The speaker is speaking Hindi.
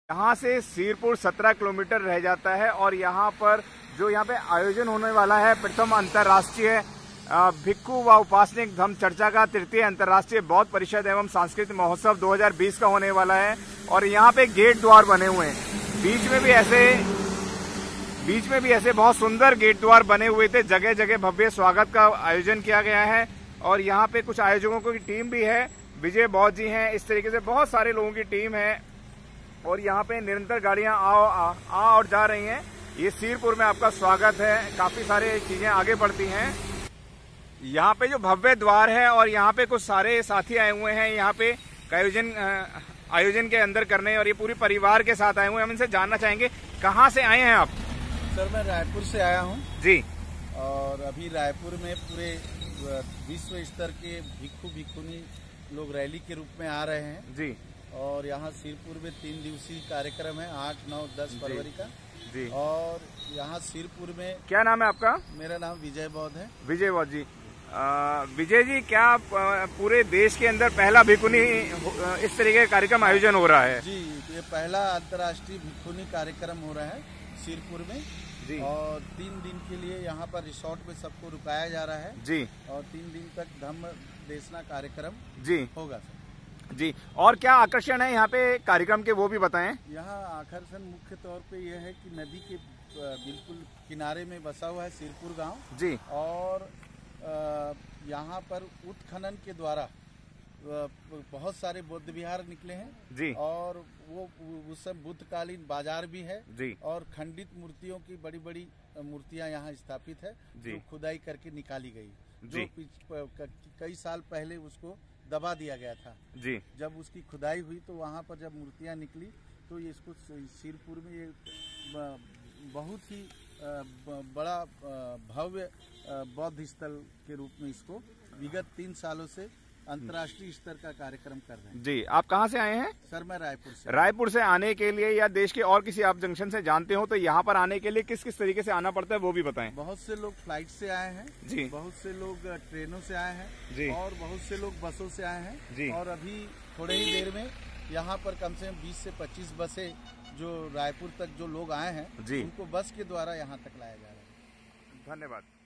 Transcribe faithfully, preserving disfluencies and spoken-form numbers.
यहाँ से सिरपुर सत्रह किलोमीटर रह जाता है और यहाँ पर जो यहाँ पे आयोजन होने वाला है प्रथम अंतर्राष्ट्रीय भिक्खु व उपासनिक धम्म चर्चा का तृतीय अंतर्राष्ट्रीय बौद्ध परिषद एवं सांस्कृतिक महोत्सव दो हज़ार बीस का होने वाला है। और यहाँ पे गेट द्वार बने हुए हैं, बीच में भी ऐसे बीच में भी ऐसे बहुत सुंदर गेट द्वार बने हुए थे। जगह जगह भव्य स्वागत का आयोजन किया गया है और यहाँ पे कुछ आयोजकों की टीम भी है, विजय बौद्ध जी हैं, इस तरीके से बहुत सारे लोगों की टीम है और यहाँ पे निरंतर गाड़ियां आओ आ, आ और जा रही हैं। ये सिरपुर में आपका स्वागत है, काफी सारे चीजें आगे बढ़ती हैं। यहाँ पे जो भव्य द्वार है और यहाँ पे कुछ सारे साथी आए हुए हैं यहाँ पे आयोजन आयोजन के अंदर करने, और ये पूरी परिवार के साथ आए हुए हैं। हम इनसे जानना चाहेंगे कहाँ से आए हैं आप? सर मैं रायपुर से आया हूँ जी, और अभी रायपुर में पूरे विश्व स्तर के भिक्खु भिक्खुनी लोग रैली के रूप में आ रहे हैं जी। और यहाँ सिरपुर में तीन दिवसीय कार्यक्रम है, आठ नौ दस फरवरी का जी। और यहाँ सिरपुर में क्या नाम है आपका? मेरा नाम विजय बौद्ध है। विजय बौद्ध जी। आ, विजय जी, क्या पूरे देश के अंदर पहला भिक्खुनी इस तरीके का कार्यक्रम आयोजन हो रहा है? जी, ये पहला अंतर्राष्ट्रीय भिक्खुनी कार्यक्रम हो रहा है सिरपुर में जी। और तीन दिन के लिए यहाँ पर रिसोर्ट में सबको रुकाया जा रहा है जी। और तीन दिन तक धम्म देशना कार्यक्रम जी होगा सर जी। और क्या आकर्षण है यहाँ पे कार्यक्रम के, वो भी बताएं। यहाँ आकर्षण मुख्य तौर पे यह है कि नदी के बिल्कुल किनारे में बसा हुआ है सिरपुर गांव जी। और यहाँ पर उत्खनन के द्वारा बहुत सारे बौद्ध विहार निकले हैं जी। और वो उस सब बुद्धकालीन बाजार भी है जी। और खंडित मूर्तियों की बड़ी बड़ी मूर्तियां यहाँ स्थापित है जो खुदाई करके निकाली गई, जो कई साल पहले उसको दबा दिया गया था जी। जब उसकी खुदाई हुई तो वहाँ पर जब मूर्तियाँ निकली तो ये इसको सिरपुर में ये बहुत ही बड़ा भव्य बौद्ध स्थल के रूप में इसको विगत तीन सालों से अंतर्राष्ट्रीय स्तर का कार्यक्रम कर रहे हैं जी। आप कहाँ से आए हैं? सर मैं रायपुर से। रायपुर से आने के लिए या देश के और किसी आप जंक्शन से जानते हो तो यहाँ पर आने के लिए किस किस तरीके से आना पड़ता है, वो भी बताएं। बहुत से लोग फ्लाइट से आए हैं जी, बहुत से लोग ट्रेनों से आए हैं जी, और बहुत से लोग बसों से आए हैं जी। और अभी थोड़े ही देर में यहाँ पर कम से कम बीस से पच्चीस बसें जो रायपुर तक जो लोग आए हैं जी, उनको बस के द्वारा यहाँ तक लाया जा रहा है। धन्यवाद।